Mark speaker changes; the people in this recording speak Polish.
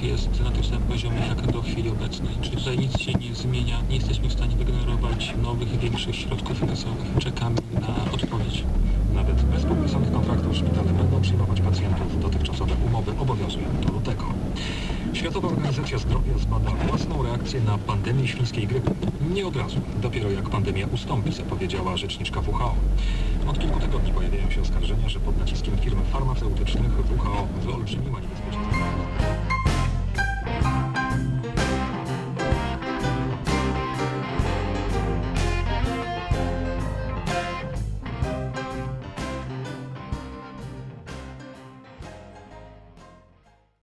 Speaker 1: jest na tym samym poziomie jak do chwili obecnej. Czyli tutaj nic się nie zmienia, nie jesteśmy w stanie wygenerować nowych, większych środków finansowych. Czekamy na odpowiedź.
Speaker 2: Nawet bez podpisanych kontraktów szpitale będą przyjmować pacjentów. Dotychczasowe umowy obowiązują do lutego. Światowa Organizacja Zdrowia zbada własną reakcję na pandemię świńskiej grypy. Nie od razu, dopiero jak pandemia ustąpi, zapowiedziała rzeczniczka WHO. Od kilku tygodni pojawiają się oskarżenia, że pod naciskiem firm farmaceutycznych WHO wyolbrzymiła niebezpieczeństwo.